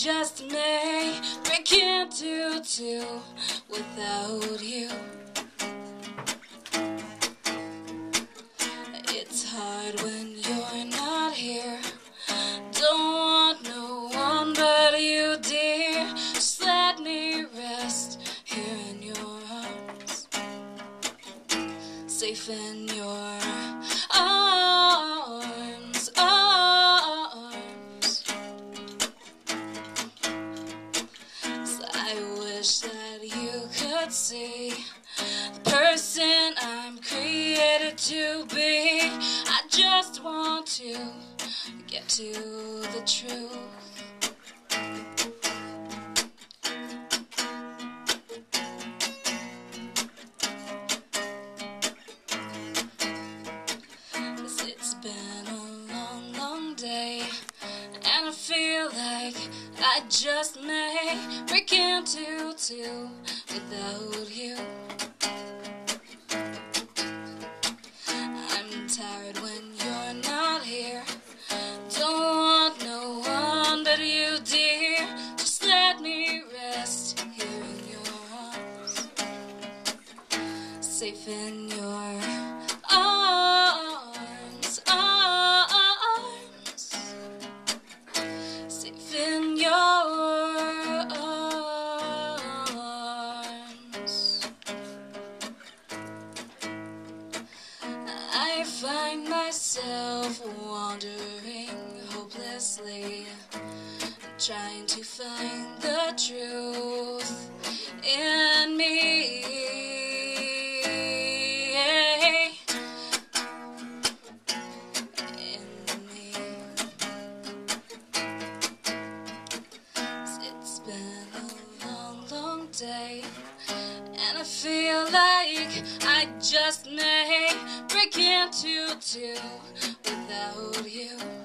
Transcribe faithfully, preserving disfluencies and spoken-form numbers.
just may break into two without you. It's hard when you're not here. Don't want no one but you, dear. Just let me rest here in your arms, safe in your arms, arms. So I wish that you could see the person I'm created to be. I just want to get to the truth. It's been a long, long day, and I feel like I just may break into two without you. I'm tired when you're not here. Don't want no one but you, dear. Just let me rest here in your arms, safe in your arms, arms, safe in your arms. I find myself wandering hopelessly, trying to find the truth in me. In me. It's been a long, long day, and I feel like I just may break into two without you.